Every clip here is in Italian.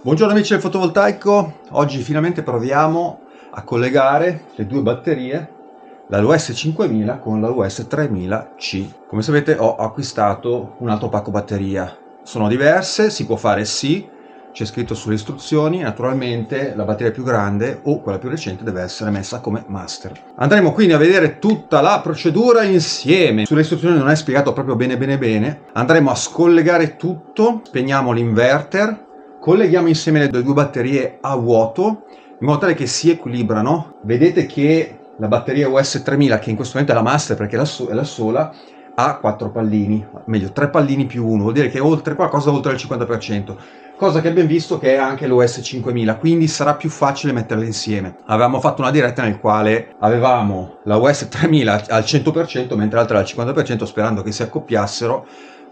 Buongiorno amici del fotovoltaico, oggi finalmente proviamo a collegare le due batterie, la US 5000 con la US 3000C. Come sapete ho acquistato un altro pacco batteria, sono diverse, si può fare sì, c'è scritto sulle istruzioni, naturalmente la batteria più grande o quella più recente deve essere messa come master. Andremo quindi a vedere tutta la procedura insieme, sulle istruzioni non è spiegato proprio bene, andremo a scollegare tutto, spegniamo l'inverter, colleghiamo insieme le due batterie a vuoto in modo tale che si equilibrano. Vedete che la batteria US 3000, che in questo momento è la master perché è la sola, ha 4 pallini, meglio 3 pallini più 1, vuol dire che è qualcosa oltre il 50%, cosa che abbiamo visto che è anche l'OS 5000, quindi sarà più facile metterle insieme. Avevamo fatto una diretta nel quale avevamo la US 3000 al 100% mentre l'altra al 50%, sperando che si accoppiassero,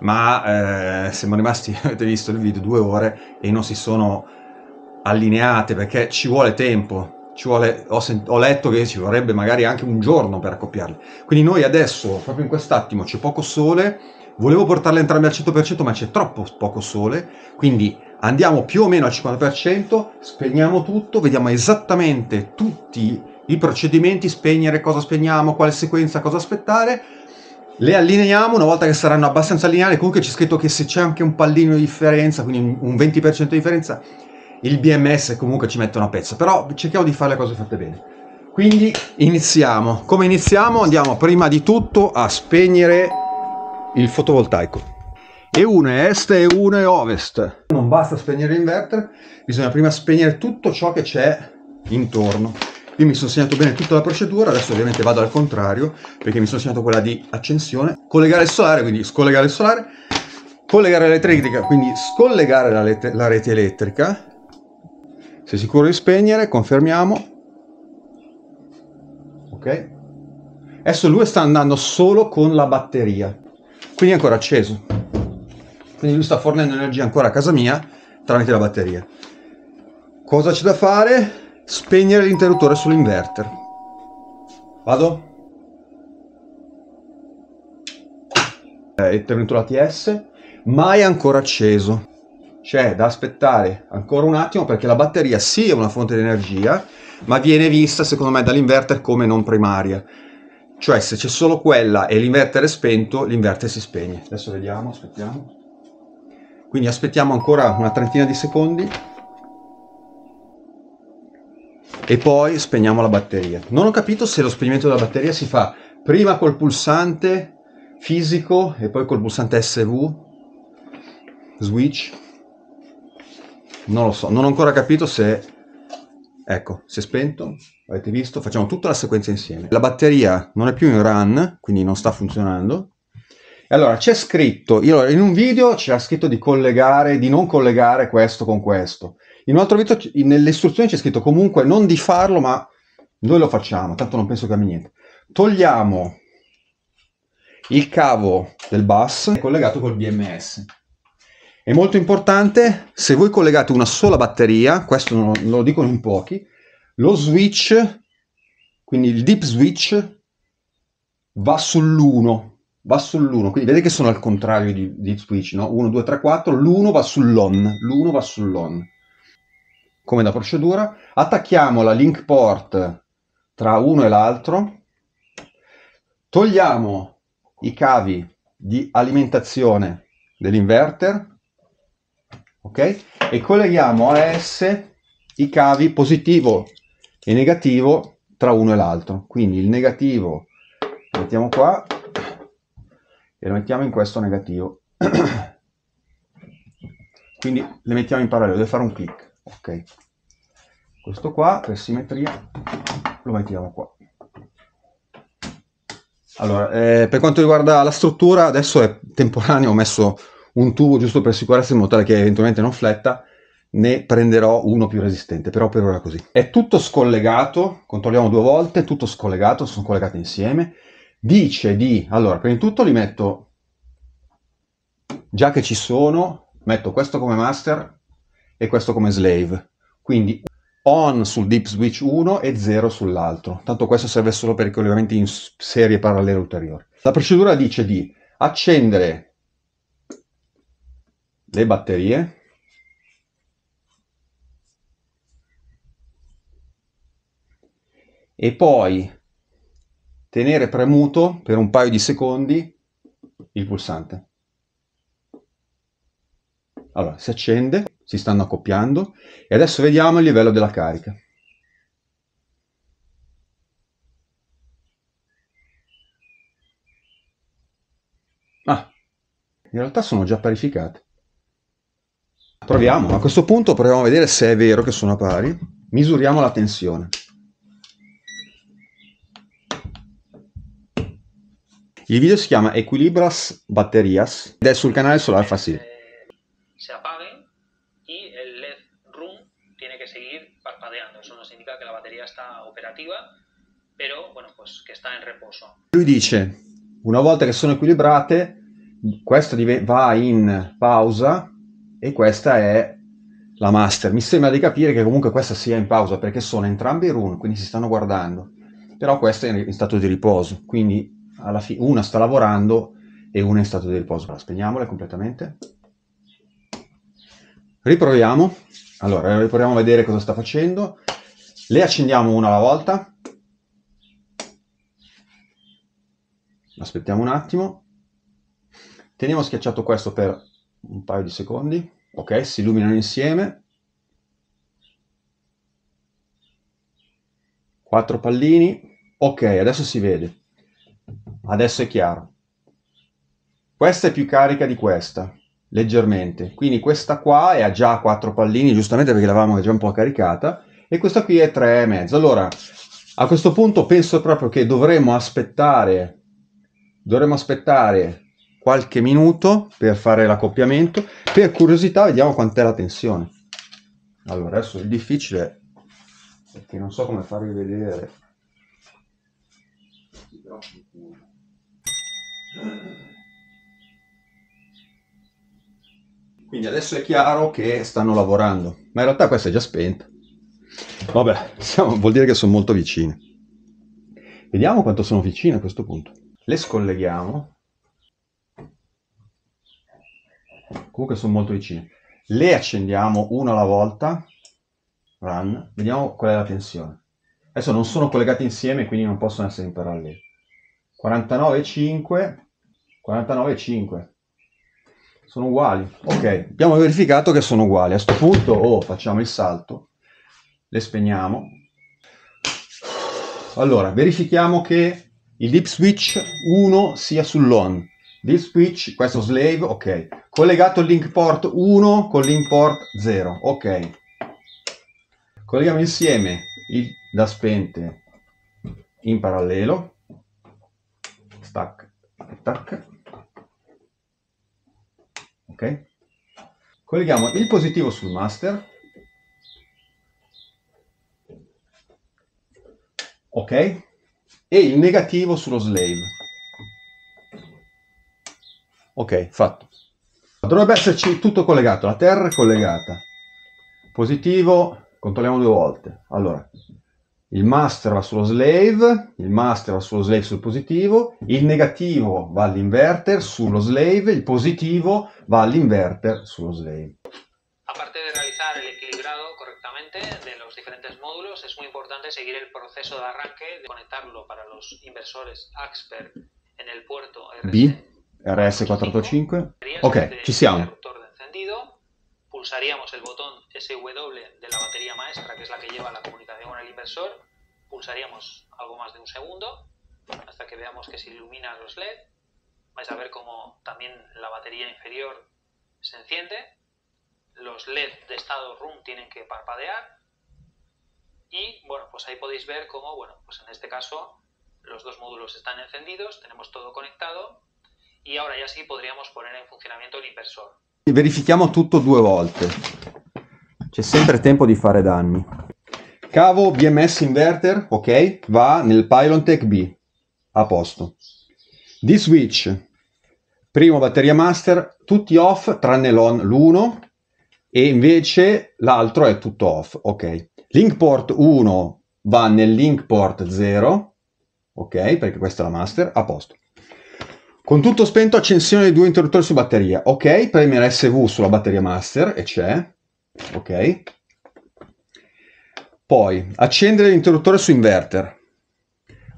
ma siamo rimasti, avete visto il video, 2 ore e non si sono allineate perché ci vuole tempo. Ho letto che ci vorrebbe magari anche un giorno per accoppiarle. Quindi noi adesso, proprio in quest'attimo, c'è poco sole, volevo portarle entrambe al 100% ma c'è troppo poco sole, quindi andiamo più o meno al 50%, spegniamo tutto, vediamo esattamente tutti i procedimenti, spegnere, cosa spegniamo, quale sequenza, cosa aspettare, le allineiamo. Una volta che saranno abbastanza allineate, comunque c'è scritto che se c'è anche un pallino di differenza, quindi un 20% di differenza, il BMS comunque ci mette una pezza, però cerchiamo di fare le cose fatte bene. Quindi iniziamo. Come iniziamo? Andiamo prima di tutto a spegnere il fotovoltaico. E uno è est e uno è ovest. Non basta spegnere l'inverter, bisogna prima spegnere tutto ciò che c'è intorno. Io mi sono segnato bene tutta la procedura, adesso ovviamente vado al contrario, perché mi sono segnato quella di accensione. Collegare il solare, quindi scollegare il solare. Collegare l'elettrica, quindi scollegare la rete elettrica. Sei sicuro di spegnere? Confermiamo. Ok. Adesso lui sta andando solo con la batteria, quindi è ancora acceso. Quindi lui sta fornendo energia ancora a casa mia tramite la batteria. Cosa c'è da fare? Spegnere l'interruttore sull'inverter. Vado? È tenuto l'ATS, ma è ancora acceso. C'è da aspettare ancora un attimo perché la batteria sì è una fonte di energia, ma viene vista secondo me dall'inverter come non primaria. Cioè se c'è solo quella e l'inverter è spento, l'inverter si spegne. Adesso vediamo, aspettiamo. Quindi aspettiamo ancora una trentina di secondi e poi spegniamo la batteria. Non ho capito se lo spegnimento della batteria si fa prima col pulsante fisico e poi col pulsante SV, switch. Non lo so, non ho ancora capito se... Ecco, si è spento, avete visto? Facciamo tutta la sequenza insieme. La batteria non è più in run, quindi non sta funzionando. E allora c'è scritto, in un video c'era scritto di collegare, di non collegare questo con questo. In un altro video, nelle istruzioni c'è scritto comunque non di farlo, ma noi lo facciamo, tanto non penso che cambi niente. Togliamo il cavo del bus collegato col BMS. È molto importante, se voi collegate una sola batteria, questo lo dicono in pochi, lo switch, quindi il deep switch, va sull'1, quindi vedete che sono al contrario di deep switch, no? 1, 2, 3, 4, l'1 va sull'on, come da procedura. Attacchiamo la link port tra uno e l'altro, togliamo i cavi di alimentazione dell'inverter, ok? E colleghiamo a esse i cavi positivo e negativo tra uno e l'altro. Quindi il negativo lo mettiamo qua e lo mettiamo in questo negativo. Quindi le mettiamo in parallelo, deve fare un clic. Ok. Questo qua per simmetria lo mettiamo qua. Allora, per quanto riguarda la struttura, adesso è temporaneo, ho messo un tubo giusto per sicurezza in modo tale che eventualmente non fletta, ne prenderò uno più resistente, però per ora è così. È tutto scollegato, controlliamo 2 volte, tutto scollegato, sono collegati insieme. Dice di... Allora, prima di tutto li metto, già che ci sono, metto questo come master e questo come slave. Quindi on sul deep switch 1 e 0 sull'altro. Tanto questo serve solo per i collegamenti in serie parallele ulteriori. La procedura dice di accendere le batterie, e poi tenere premuto per un paio di secondi il pulsante. Allora, si accende, si stanno accoppiando e adesso vediamo il livello della carica. Ah, in realtà sono già parificate. Proviamo, a questo punto proviamo a vedere se è vero che sono pari. Misuriamo la tensione. Il video si chiama Equilibras Baterías ed è sul canale Solar Facil. Se apaguen y el LED room tiene que seguir parpadeando. Eso no significa que la batería está operativa, pero bueno, pues que está en reposo. Lui dice, una volta che sono equilibrate, questa va in pausa e questa è la master. Mi sembra di capire che comunque questa sia in pausa perché sono entrambi run, quindi si stanno guardando. Però questa è in stato di riposo, quindi alla fine una sta lavorando e una è in stato di riposo. Allora, spegniamole completamente. Riproviamo. Allora, riproviamo a vedere cosa sta facendo. Le accendiamo una alla volta. Aspettiamo un attimo. Teniamo schiacciato questo per un paio di secondi. Ok, si illuminano insieme. 4 pallini. Ok, adesso si vede. Adesso è chiaro. Questa è più carica di questa, leggermente. Quindi questa qua è già 4 pallini, giustamente perché l'avevamo già un po' caricata. E questa qui è 3,5. Allora, a questo punto penso proprio che dovremmo aspettare qualche minuto per fare l'accoppiamento. Per curiosità vediamo quant'è la tensione. Allora, adesso il difficile è perché non so come farvi vedere. Quindi adesso è chiaro che stanno lavorando, ma in realtà questa è già spenta. Vabbè, vuol dire che sono molto vicine. Vediamo quanto sono vicine a questo punto. Le scolleghiamo. Comunque sono molto vicine. Le accendiamo una alla volta. Run. Vediamo qual è la tensione. Adesso non sono collegate insieme, quindi non possono essere in parallelo. 49,5. 49,5. Sono uguali. Ok, abbiamo verificato che sono uguali. A questo punto facciamo il salto. Le spegniamo. Allora, verifichiamo che il dip switch 1 sia sull'on. Dip switch, questo slave, ok. Collegato il link port 1 con link port 0, ok. Colleghiamo insieme il da spente in parallelo. Stack e tac. Ok. Colleghiamo il positivo sul master. Ok. E il negativo sullo slave. Ok, fatto. Dovrebbe esserci tutto collegato, la terra è collegata. Positivo, controlliamo 2 volte. Allora, il master va sullo slave, il master va sullo slave sul positivo, il negativo va all'inverter sullo slave, il positivo va all'inverter sullo slave. Aparte de realizar el equilibrado correctamente de los diferentes módulos, es muy importante seguir el proceso de arranque, de conectarlo para los inversores AXPER en el puerto RS485. Ok, ci siamo. Interruptor de encendido. Pulsaríamos el botón SW de la batería maestra, que es la que lleva la comunicación con el inversor. Pulsaríamos algo más de un segundo hasta que veamos que se iluminan los LED. Vais a ver cómo también la batería inferior se enciende. Los LED de estado room tienen que parpadear. Y bueno, pues ahí podéis ver cómo, bueno, pues en este caso los dos módulos están encendidos, tenemos todo conectado y ahora ya sí podríamos poner en funcionamiento el inversor. Verifichiamo tutto 2 volte. C'è sempre tempo di fare danni. Cavo BMS inverter, ok, va nel Pylontech B, a posto. D-switch, primo batteria master, tutti off tranne l'1 e invece l'altro è tutto off, ok. Link port 1 va nel link port 0, ok, perché questa è la master, a posto. Con tutto spento, accensione dei 2 interruttori su batteria, ok, premere SV sulla batteria master e c'è, ok. Poi accendere l'interruttore su inverter,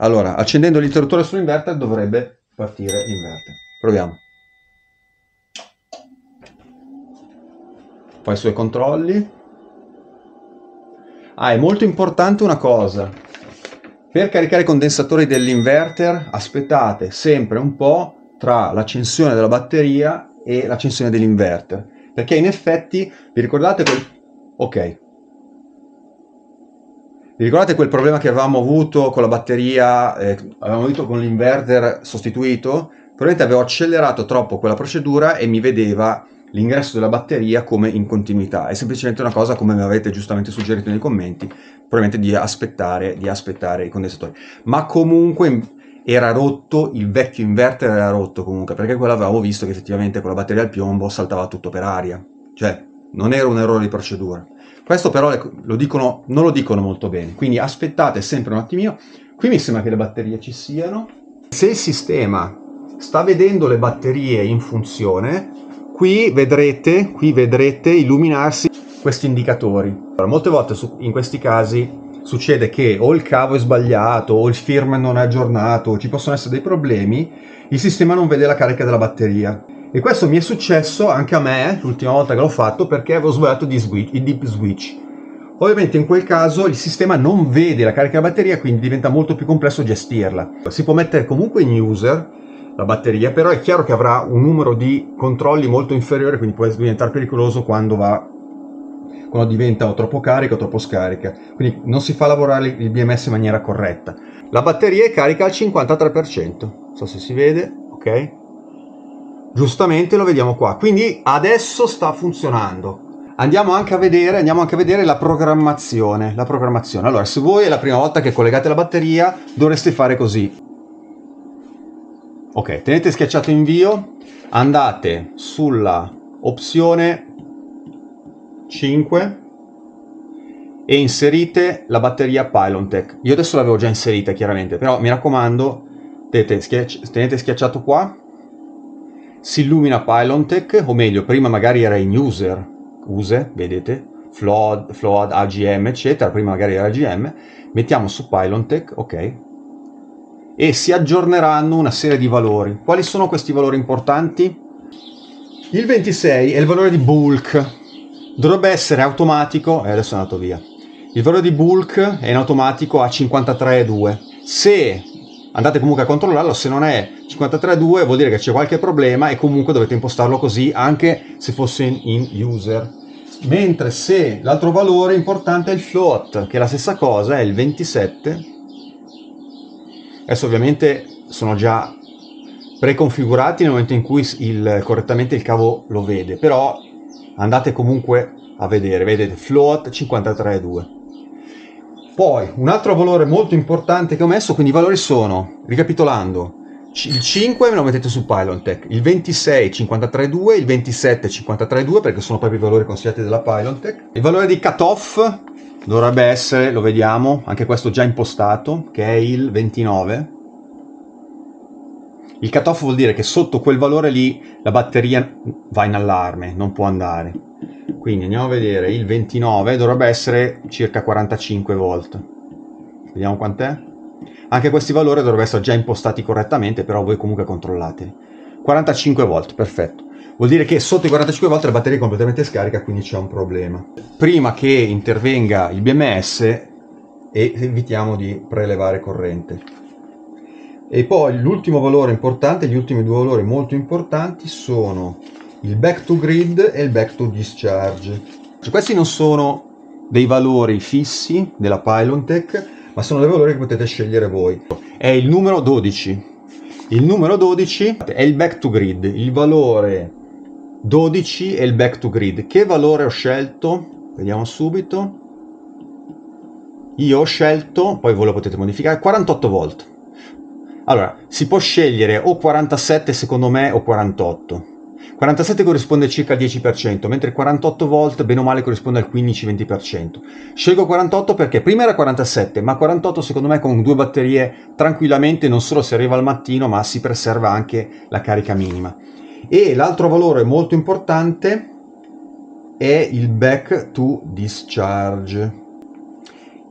Allora, accendendo l'interruttore sull'inverter dovrebbe partire l'inverter. Proviamo. Poi i suoi controlli. È molto importante una cosa. Per caricare i condensatori dell'inverter aspettate sempre un po' tra l'accensione della batteria e l'accensione dell'inverter. Perché in effetti, vi ricordate vi ricordate quel problema che avevamo avuto con la batteria, avevamo avuto con l'inverter sostituito? Probabilmente avevo accelerato troppo quella procedura e mi vedeva l'ingresso della batteria come in continuità. È semplicemente una cosa, come mi avete giustamente suggerito nei commenti, probabilmente di aspettare i condensatori. Ma comunque era rotto, il vecchio inverter era rotto comunque, perché quello avevamo visto che effettivamente con la batteria al piombo saltava tutto per aria. Cioè, non era un errore di procedura. Questo però non lo dicono molto bene, quindi aspettate sempre un attimino. Qui mi sembra che le batterie ci siano. Se il sistema sta vedendo le batterie in funzione, qui vedrete illuminarsi questi indicatori. Allora, molte volte in questi casi succede che o il cavo è sbagliato, o il firmware non è aggiornato, o ci possono essere dei problemi, il sistema non vede la carica della batteria. E questo mi è successo anche a me l'ultima volta che l'ho fatto, perché avevo sbagliato il deep switch. Ovviamente in quel caso il sistema non vede la carica della batteria, quindi diventa molto più complesso gestirla. Si può mettere comunque in user la batteria, però è chiaro che avrà un numero di controlli molto inferiore, quindi può diventare pericoloso quando diventa o troppo carica o troppo scarica. Quindi non si fa lavorare il BMS in maniera corretta. La batteria è carica al 53%, non so se si vede, ok? Giustamente lo vediamo qua, quindi adesso sta funzionando. Andiamo anche a vedere la programmazione. Allora, se voi è la prima volta che collegate la batteria, dovreste fare così. Ok, tenete schiacciato invio, andate sulla opzione 5 e inserite la batteria Pylontech. Io adesso l'avevo già inserita chiaramente, però mi raccomando, tenete schiacciato qua. Si illumina Pylontech, o meglio, prima magari era in use, vedete, flood, AGM, eccetera, prima magari era AGM, mettiamo su Pylontech, ok, e si aggiorneranno una serie di valori. Quali sono questi valori importanti? Il 26 è il valore di bulk, dovrebbe essere automatico, adesso è andato via, il valore di bulk è in automatico a 53,2, se andate comunque a controllarlo, se non è 53,2 vuol dire che c'è qualche problema e comunque dovete impostarlo così anche se fosse in user. Mentre se l'altro valore importante è il float, che è la stessa cosa, è il 27. Adesso ovviamente sono già preconfigurati nel momento in cui correttamente il cavo lo vede, però andate comunque a vedere, vedete, float 53,2. Poi, un altro valore molto importante che ho messo, quindi i valori sono, ricapitolando, il 5 me lo mettete su Pylontech, il 26 53,2, il 27 53,2 perché sono proprio i valori consigliati dalla Pylontech. Il valore di cutoff dovrebbe essere, lo vediamo, anche questo già impostato, che è il 29. Il cutoff vuol dire che sotto quel valore lì la batteria va in allarme, non può andare. Quindi andiamo a vedere, il 29 dovrebbe essere circa 45 volt. Vediamo quant'è. Anche questi valori dovrebbero essere già impostati correttamente, però voi comunque controllateli. 45 volt, perfetto. Vuol dire che sotto i 45 volt la batteria è completamente scarica, quindi c'è un problema. Prima che intervenga il BMS, evitiamo di prelevare corrente. E poi l'ultimo valore importante, gli ultimi due valori molto importanti sono il back to grid e il back to discharge. Questi non sono dei valori fissi della Pylontech, ma sono dei valori che potete scegliere voi. È il numero 12. Il numero 12 è il back to grid. Il valore 12 è il back to grid. Che valore ho scelto? Vediamo subito. Io ho scelto, poi voi lo potete modificare, 48 volt. Allora, si può scegliere o 47 secondo me o 48. 47 corrisponde circa al 10%, mentre 48 volt bene o male corrisponde al 15-20%. Scelgo 48 perché prima era 47, ma 48 secondo me con due batterie tranquillamente non solo si arriva al mattino, ma si preserva anche la carica minima. E l'altro valore molto importante è il back to discharge.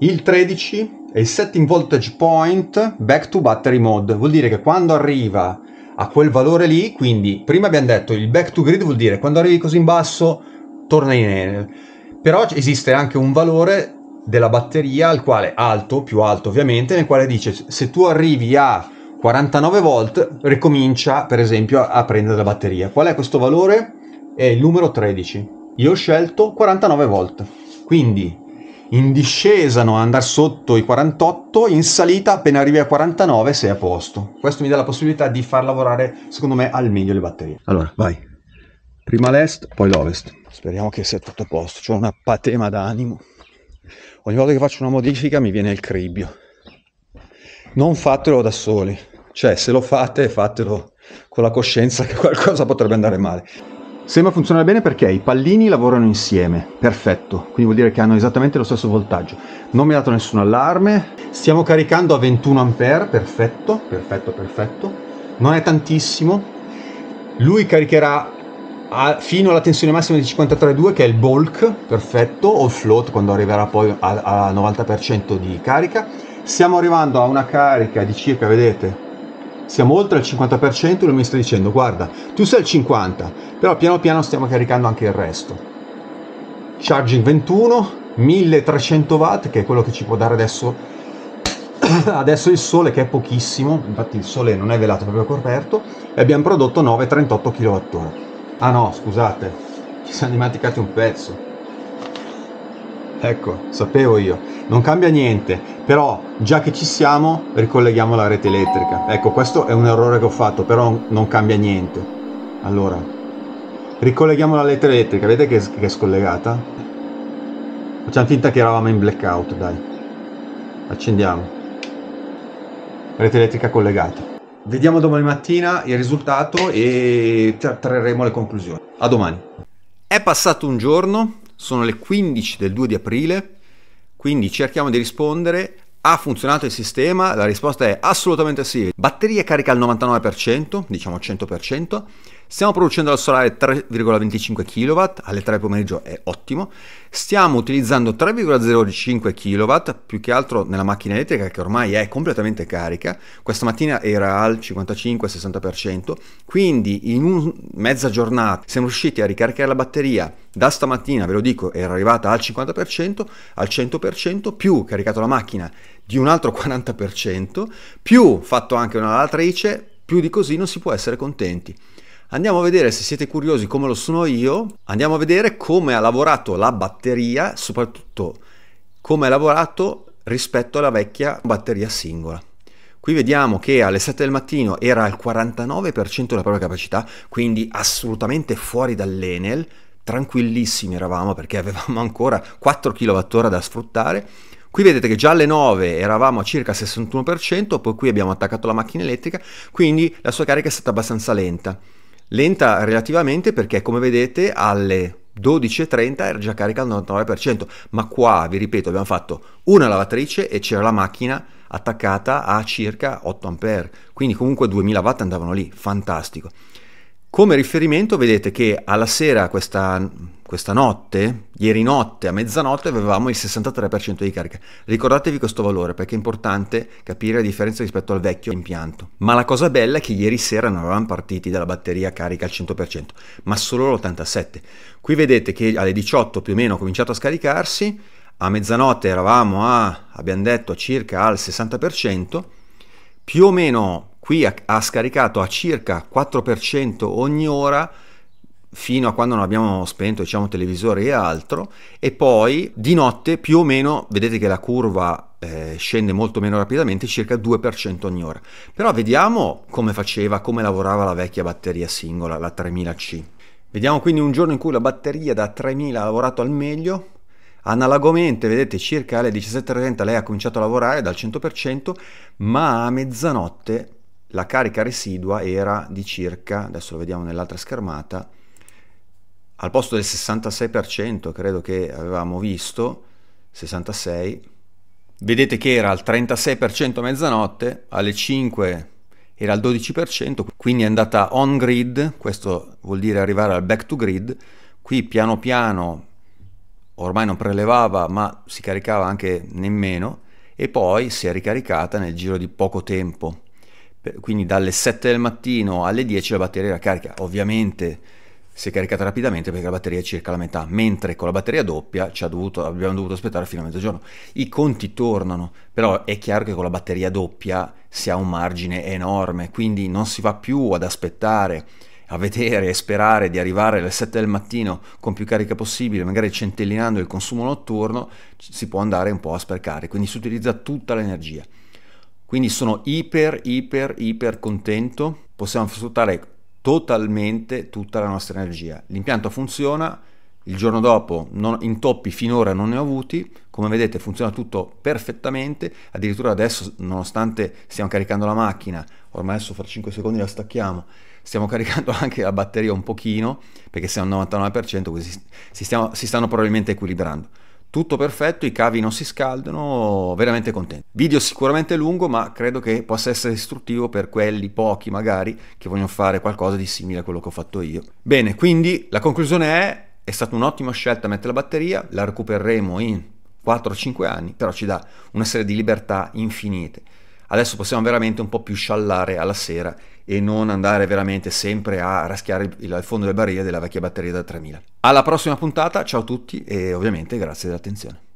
Il 13 è il setting voltage point back to battery mode, vuol dire che quando arriva a quel valore lì, quindi prima abbiamo detto il back to grid vuol dire quando arrivi così in basso torna in Enel, però esiste anche un valore della batteria al quale alto, più alto ovviamente, nel quale dice se tu arrivi a 49 volt ricomincia per esempio a prendere la batteria. Qual è questo valore? È il numero 13. Io ho scelto 49 volt, quindi in discesa non andare sotto i 48, in salita appena arrivi a 49 sei a posto. Questo mi dà la possibilità di far lavorare secondo me al meglio le batterie. Allora vai, prima l'est poi l'ovest, speriamo che sia tutto a posto. C'ho una patema d'animo, ogni volta che faccio una modifica mi viene il cribbio. Non fatelo da soli, cioè se lo fate fatelo con la coscienza che qualcosa potrebbe andare male. Sembra funzionare bene perché i pallini lavorano insieme, perfetto, quindi vuol dire che hanno esattamente lo stesso voltaggio. Non mi ha dato nessun allarme, stiamo caricando a 21 A, perfetto, perfetto, perfetto. Non è tantissimo, lui caricherà fino alla tensione massima di 53,2 che è il bulk, perfetto, o il float quando arriverà poi al 90% di carica. Stiamo arrivando a una carica di circa, vedete, siamo oltre il 50%, lui mi sta dicendo guarda, tu sei al 50%, però piano piano stiamo caricando anche il resto. Charging 21, 1300 watt, che è quello che ci può dare adesso il sole, che è pochissimo, infatti il sole non è velato, proprio coperto, e abbiamo prodotto 9,38 kWh. Ah no, scusate, ci siamo dimenticati un pezzo. Ecco, sapevo io, non cambia niente, però già che ci siamo ricolleghiamo la rete elettrica. Ecco, questo è un errore che ho fatto, però non cambia niente. Allora, ricolleghiamo la rete elettrica, vedete che è scollegata? Facciamo finta che eravamo in blackout, dai. Accendiamo. Rete elettrica collegata. Vediamo domani mattina il risultato e trarremo le conclusioni. A domani. È passato un giorno. Sono le 15 del 2 di aprile, quindi cerchiamo di rispondere. Ha funzionato il sistema? La risposta è assolutamente sì. Batteria carica al 99%, diciamo 100%. Stiamo producendo al solare 3,25 kW, alle 3 pomeriggio è ottimo. Stiamo utilizzando 3,05 kW, più che altro nella macchina elettrica che ormai è completamente carica. Questa mattina era al 55-60%, quindi in mezza giornata siamo riusciti a ricaricare la batteria. Da stamattina, ve lo dico, era arrivata al 50%, al 100%, più caricato la macchina di un altro 40%, più fatto anche una lavatrice, più di così non si può essere contenti. Andiamo a vedere, se siete curiosi come lo sono io, andiamo a vedere come ha lavorato la batteria, soprattutto come ha lavorato rispetto alla vecchia batteria singola. Qui vediamo che alle 7 del mattino era al 49% della propria capacità, quindi assolutamente fuori dall'Enel, tranquillissimi eravamo perché avevamo ancora 4 kWh da sfruttare. Qui vedete che già alle 9 eravamo a circa 61%, poi qui abbiamo attaccato la macchina elettrica, quindi la sua carica è stata abbastanza lenta. Lenta relativamente perché, come vedete, alle 12:30 era già carica al 99%, ma qua, vi ripeto, abbiamo fatto una lavatrice e c'era la macchina attaccata a circa 8 A, quindi comunque 2000 watt andavano lì, fantastico. Come riferimento vedete che alla sera questa notte, ieri notte a mezzanotte, avevamo il 63% di carica. Ricordatevi questo valore perché è importante capire la differenza rispetto al vecchio impianto. Ma la cosa bella è che ieri sera non avevamo partiti dalla batteria carica al 100%, ma solo l'87%. Qui vedete che alle 18 più o meno ha cominciato a scaricarsi, a mezzanotte eravamo abbiamo detto, circa al 60%, più o meno qui ha scaricato a circa 4% ogni ora, fino a quando non abbiamo spento, diciamo, televisori e altro, e poi di notte più o meno vedete che la curva scende molto meno rapidamente, circa 2% ogni ora. Però vediamo come lavorava la vecchia batteria singola, la 3000C. Vediamo quindi un giorno in cui la batteria da 3000 ha lavorato al meglio. Analogamente, vedete, circa alle 17:30 lei ha cominciato a lavorare dal 100%, ma a mezzanotte la carica residua era di circa, adesso lo vediamo nell'altra schermata, al posto del 66%, credo che avevamo visto, 66, vedete che era al 36% a mezzanotte, alle 5 era al 12%, quindi è andata on grid, questo vuol dire arrivare al back to grid. Qui piano piano ormai non prelevava, ma si caricava anche nemmeno, e poi si è ricaricata nel giro di poco tempo. Quindi dalle 7 del mattino alle 10 la batteria era carica. Ovviamente si è caricata rapidamente perché la batteria è circa la metà, mentre con la batteria doppia abbiamo dovuto aspettare fino a mezzogiorno. I conti tornano, però è chiaro che con la batteria doppia si ha un margine enorme, quindi non si va più ad aspettare, a vedere e sperare di arrivare alle 7 del mattino con più carica possibile, magari centellinando il consumo notturno. Si può andare un po' a sprecare, quindi si utilizza tutta l'energia. Quindi sono iper contento, possiamo sfruttare totalmente tutta la nostra energia. L'impianto funziona, il giorno dopo intoppi finora non ne ho avuti, come vedete funziona tutto perfettamente, addirittura adesso, nonostante stiamo caricando la macchina, ormai adesso fra 5 secondi la stacchiamo, stiamo caricando anche la batteria un pochino, perché siamo al 99%, quindi si stanno probabilmente equilibrando. Tutto perfetto, i cavi non si scaldano, veramente contento. Video sicuramente lungo, ma credo che possa essere istruttivo per quelli pochi magari che vogliono fare qualcosa di simile a quello che ho fatto io. Bene, quindi la conclusione è stata un'ottima scelta mettere la batteria, la recupereremo in 4-5 anni, però ci dà una serie di libertà infinite. Adesso possiamo veramente un po' più sciallare alla sera e non andare veramente sempre a raschiare il fondo del barile della vecchia batteria da 3000. Alla prossima puntata, ciao a tutti e ovviamente grazie dell'attenzione.